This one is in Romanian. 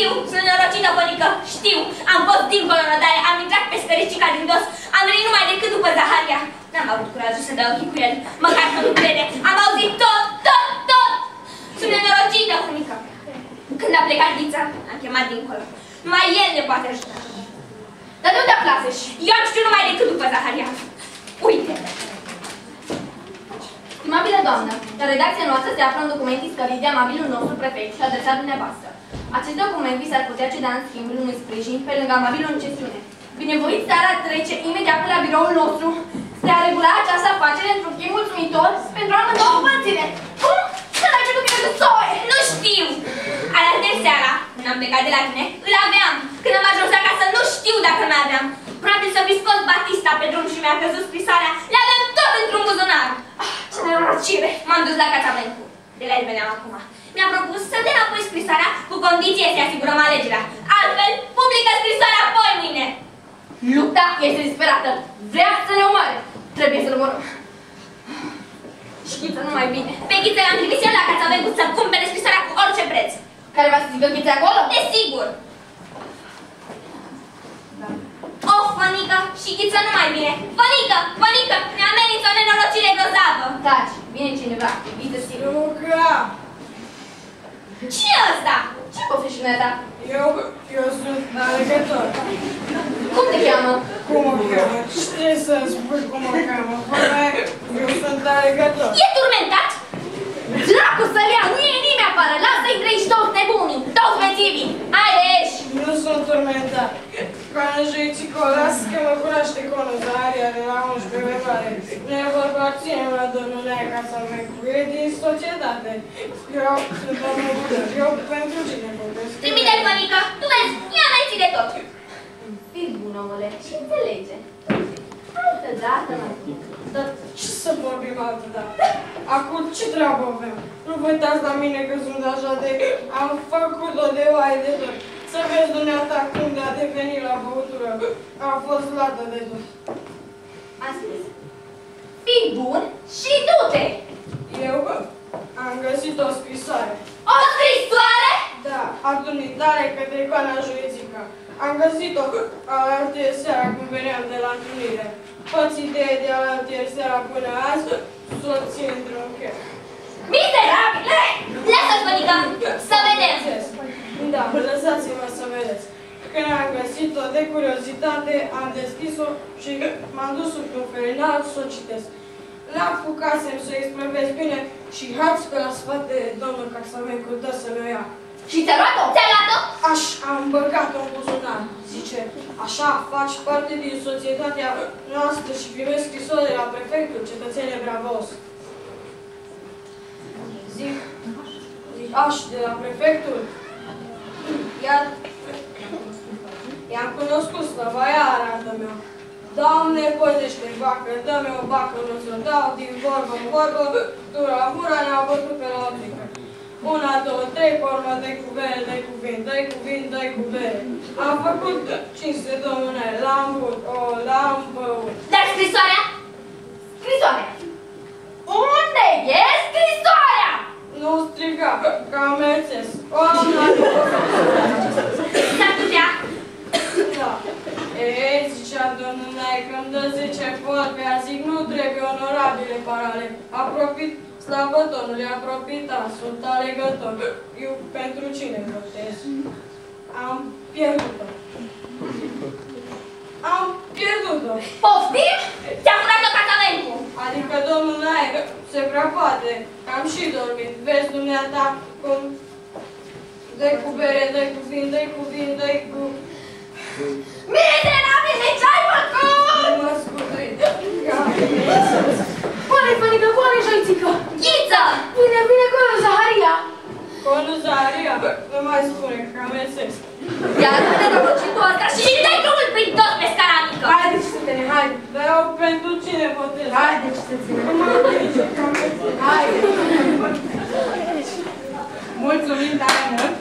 Știu, sunt norocită, bunică, știu. Am fost dincolo în odaie, am intrat pe scăricica din dos, am venit numai decât după Zaharia. N-am avut curajul să dau ochii cu el, măcar că nu crede. Am auzit tot. Sunt nenorocită, bunică. Când a plecat Ghița, am chemat dincolo. Numai el ne poate ajuta. Dar de unde aflasești? Eu am știut numai decât după Zaharia. Uite! Stimabilă doamnă, în redacția noastră se află un document iscărit de amabilul nostru prefect și adresat dumneavoastră. Acest document vi s-ar putea ceda în schimbul unui sprijin pe lângă amabilul în chestiune. Binevoiți seara trece imediat pe la biroul nostru spre a regula această afacere într-un timp mulțumitor pentru amândouă părțile. Cum? Să n-ai cerut bine de soie! Nu știu! Alaltări seara, când am plecat de la tine, îl aveam. Când am ajuns acasă, nu știu dacă îl aveam. Probabil să fi scos Batista pe drum și mi-a căzut scrisoarea. Le aveam tot într-un buzunar. Ce nenorocire! M-am dus la catamentu. De la el veneam acum. Mi-a propus să dea apoi scrisoarea cu condiție să asigurăm alegerea. Altfel, publică scrisoarea apoi mâine. Lupta este disperată. Vrea să ne omoare. Trebuie să-l omorăm. Și Ghiță nu mai bine. Pe Ghiță l-am trimis eu la Cațavencu să cumpere scrisoarea cu orice preț. Care va să zică Ghiță acolo? Desigur. Of, Vănică, și Ghiță nu mai bine. Vănică, ne amenință o nenorocire grozavă. Taci, vine cineva. Ghiță sigur. Luca! Ce-i ăsta? Ce poftești dumneata? Eu sunt alegător. Cum te cheamă? Cum mă cheamă? Știi să-mi spui cum mă cheamă? Eu sunt alegător. E turmentat? Dracu să-l ia! Nu e nimeni afară! Lasă-i treci toți nebunii! Toți bețivii! Haide, ieși! Nu sunt turmentat. Coanjuițico, lasă că mă cunoaște conul Zaharia de la 11 februarie. Ne vorba ținem la domnul Nea Cațavencu. E din societate. Eu sunt domnul Budăr. Eu pentru cine vorbesc? Trimite-l, Vănică, tu vezi, ea mai ține tot. Fii bun, omule, și înțelege. Altă dată, mă. Dar ce să vorbim altă dată? Acum ce treabă avem? Nu vă uitați la mine că sunt așa de... Am făcut-o de oaie de tot. Să vezi dumneata cum de a devenit la băutură. A fost luată de tot. Am spus. Fii bun și du-te! Eu am găsit o scrisoare. O scrisoare? Da, adunitare către Coana Juițică. Am găsit-o alaltăieri seara când veneam de la întâlnire. Fă-ți idee de alaltăieri seara până azi, soții într-un chef. Miserabile! Lasă-l, Vănică, să vedem! Da, lăsați-mă să vedeți. Când am găsit-o de curiozitate, am deschis-o și m-am dus într-un felinal să o citesc. N-apucasem să îi sprăvesc bine și hați pe la sfat de domnul Cațavencu dă să mi-o ia. Și ți-a luat-o? Ți-a luat-o? Am băgat-o în buzunar. Zice, așa faci parte din societatea noastră și primești scrisori de la prefectul, cetățene bravos. Zic, aș de la prefectul. I-am cunoscut slăvaia arată-mea. Doamne, păzește vacă, dă-mi o bacă, nu să dau din vorbă în vorbă, dura ne-a bătut pe la otrică. 1, 2, 3, pe urmă, dă-i cu bere, dă-i cu vin, dă-i cu vin, dă-i cu bere. Am făcut 500 domnule, l-am băut. Dar scrisoarea? Scrisoarea! Unde e scrisoarea? Nu striga, că am merțes. O, S-ar putea? Da. Ei, zicea domnul Nae, că-mi dă 10 vorbe, a zic, nu trebuie onorabile parale. Apropit, slavă Domnului, apropita, sunt alegător. Eu pentru cine votez? Am pierdut-o. Am pierdut-o. Poftim? Ți-a furat-o Cațavencu. Adică domnul Nae, se prea poate. Am și dormit. Vezi dumneata cum... Dă-i cu bere, dă-i cu vin, dă-i cu vin, dă-i cu... Miserabile, ce-ai făcut? Nu mă scutuit. Coane, Fănică, coane, Joițică! Ghiță! Vine conul Zaharia! Conul Zaharia, nu mai spune că am mesesc. Iar nu ne norocitul ăsta Și dai drumul prin tot pe scara mică! Haideți să tine, haide! Dar eu pentru cine votez? Haideți să tine! Nu mă gândește că am mesesc. Haide! Mulțumim tare mult!